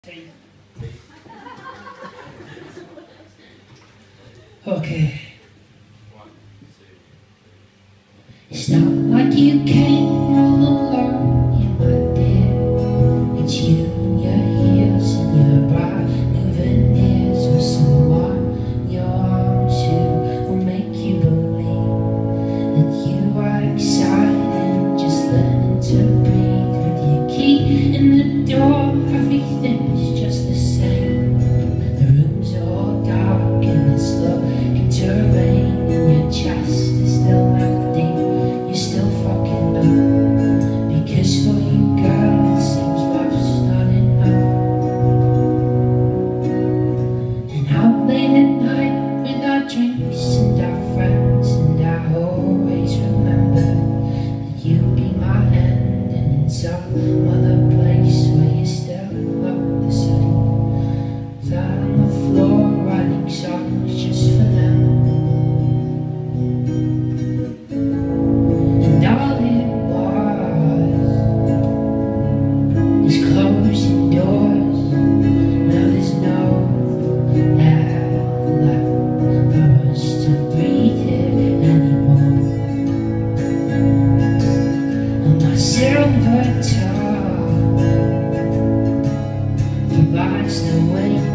Okay. It's not like you came all alone, you my dear. It's you and your heels and your bright new veneers with someone in your arms who will make you believe that you are excited, just learning to breathe. With your key in the door, everything's just the same. The rooms are all dark and it's looking to rain, and your chest is still empty. You're still fucking up, because for you, girl, it seems love's not enough. And out late at night with our drinks and our friends, and I always remember that you'd be my end, and in some other place where you still look the same. Flat on the floor writing songs just for them. And all it was is closing doors. Now there's no air left for us to breathe here anymore. And my silver tongue provides the way